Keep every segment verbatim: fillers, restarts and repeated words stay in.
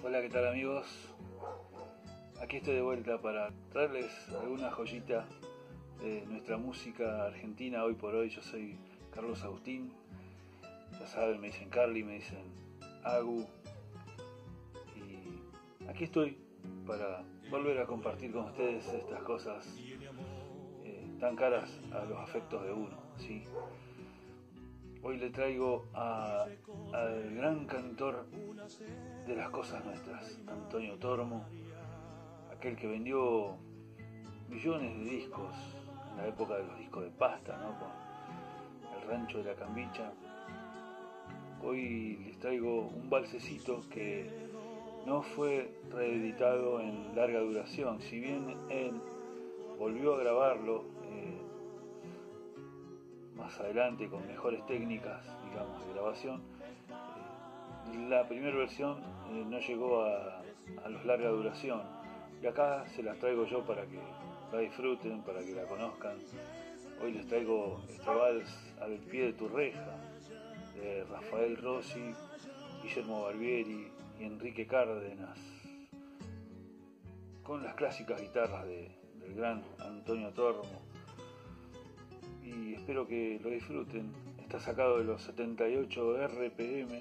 Hola, ¿qué tal amigos? Aquí estoy de vuelta para traerles alguna joyita de nuestra música argentina hoy por hoy. Yo soy Carlos Agustín, ya saben, me dicen Carly, me dicen Agu, y aquí estoy para volver a compartir con ustedes estas cosas eh, tan caras a los afectos de uno, ¿sí? Hoy le traigo a, al gran cantor de las cosas nuestras, Antonio Tormo, aquel que vendió millones de discos en la época de los discos de pasta, ¿no? Con El Rancho de la Cambicha. Hoy les traigo un valsecito que no fue reeditado en larga duración, si bien él volvió a grabarlo eh, más adelante con mejores técnicas, digamos, de grabación. Eh, la primera versión eh, no llegó a, a los larga duración, y acá se las traigo yo para que la disfruten, para que la conozcan. Hoy les traigo este vals Al pie de tu reja, de Rafael Rossi, Guillermo Barbieri y Enrique Cárdenas, con las clásicas guitarras de, del gran Antonio Tormo, y espero que lo disfruten. Está sacado de los setenta y ocho R P M,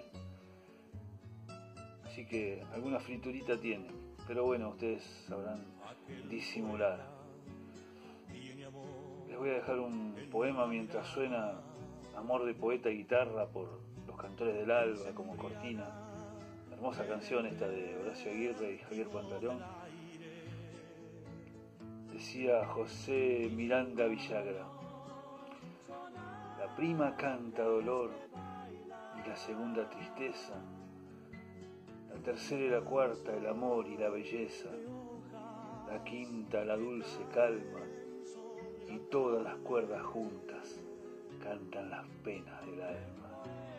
así que alguna friturita tiene, pero bueno, ustedes sabrán disimular. Les voy a dejar un poema mientras suena Amor de poeta y guitarra por Los Cantores del Alba como cortina. Hermosa canción esta de Horacio Aguirre y Javier Pantalón. Decía José Miranda Villagra: la prima canta dolor y la segunda tristeza, la tercera y la cuarta el amor y la belleza, la quinta la dulce calma, y todas las cuerdas juntas cantan las penas del alma.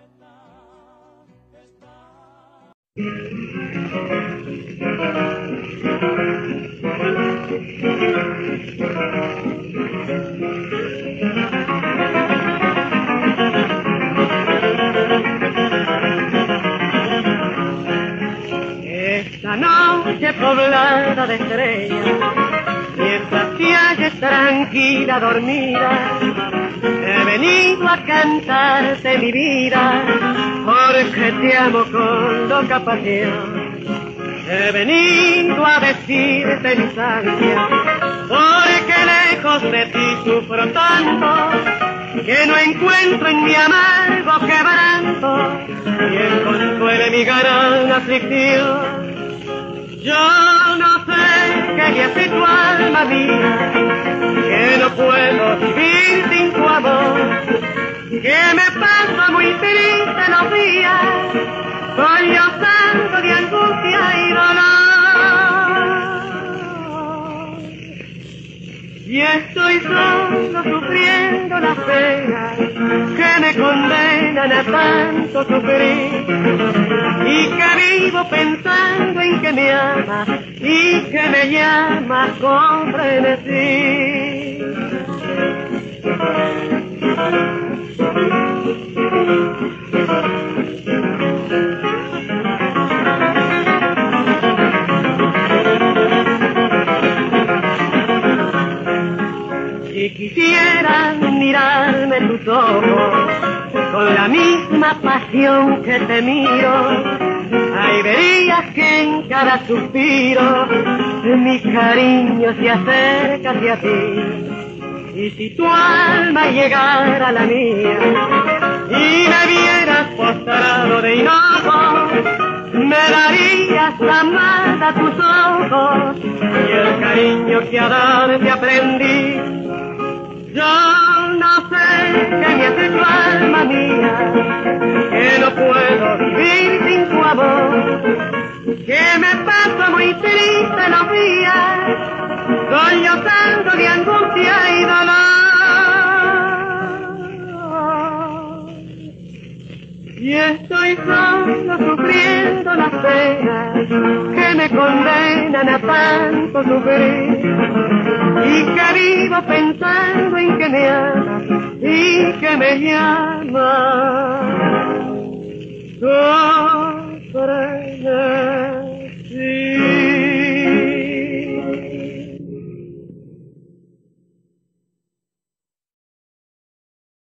Esta noche poblada de estrellas, mientras te halles tranquila dormida, he venido a cantarte mi vida, porque te amo con loca pasión. He venido a decirte mis ansias, porque lejos de ti sufro tanto, que no encuentro en mi amargo quebranto quien consuele mi gran aflicción. Yo no sé qué me hace tu alma mía, que no puedo vivir sin tu amor, que me paso muy triste los días, sollozando de angustia y dolor. Y estoy solo sufriendo las penas que me condenan a tanto sufrir, y que vivo pensando en que me amas y que me llamas con frenesí. Si quisieran mirarme tus ojos con la misma pasión que te miro, ahí verías que en cada suspiro mi cariño se acerca hacia ti. Y si tu alma llegara a la mía y me vieras postrado de hinojo, me darías la mano a tus ojos y el cariño que a darte aprendí. Yo no sé qué me hace tu alma mía, que no puedo vivir sin tu amor, que me paso muy triste los días, sollozando de angustia y dolor. Y estoy solo sufriendo las penas que me condenan a tanto sufrir, y que vivo pensando en que me amas y que me llamas. Oh,